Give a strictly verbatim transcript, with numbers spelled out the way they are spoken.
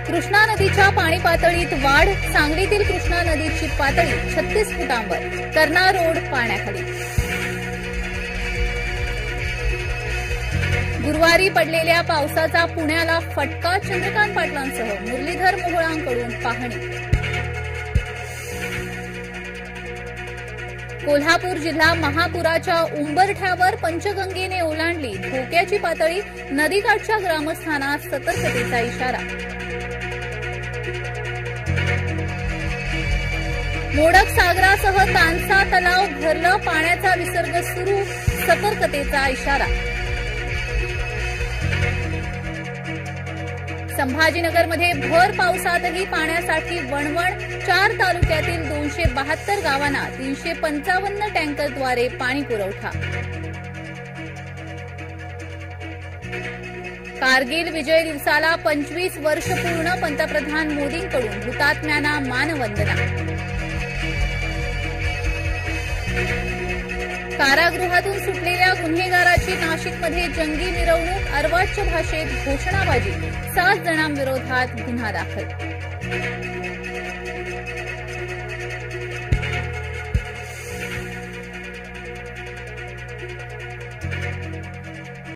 कृष्णा नदीच्या पाणी पातळीत वाढ, सांगलीतील कृष्णा नदीची पातळी छत्तीस फुटांवर, कर्ना रोड पाण्याखाली। गुरुवारी पडलेल्या पावसाचा पुण्याला फटका, चंद्रकांत पाटलांसह मुरलीधर मोहोळांकडून पाहणी। कोल्हापूर जिल्हा महापुराच्या उंबरठ्यावर पंचगंगेने ओलांडली, धोक्याची पातळी, नदीकाठच्या ग्रामस्थांना सतर्कतेचा इशारा। मोडक सागरासह तानसा तलाव भरलं, पाण्याचा विसर्ग सुरू, सतर्कतेचा इशारा। संभाजीनगरमध्ये भर पावसातही पाण्यासाठी वणवण, चार तालुक्यातील दोनशे बहात्तर गावांना तीनशे पंचावन्न टँकरद्वारे पाणी पुरवठा। कारगिल विजय दिवसाला पंचवीस वर्ष पूर्ण, पंतप्रधान मोदींकडून हुतात्म्यांना मानवंदना। कारागृहातून सुटलेल्या गुन्हेगाराची नाशिकमध्ये जंगी मिरवणूक, अर्वाच्य भाषेत घोषणाबाजी, सात जणांविरोधात गुन्हा दाखल।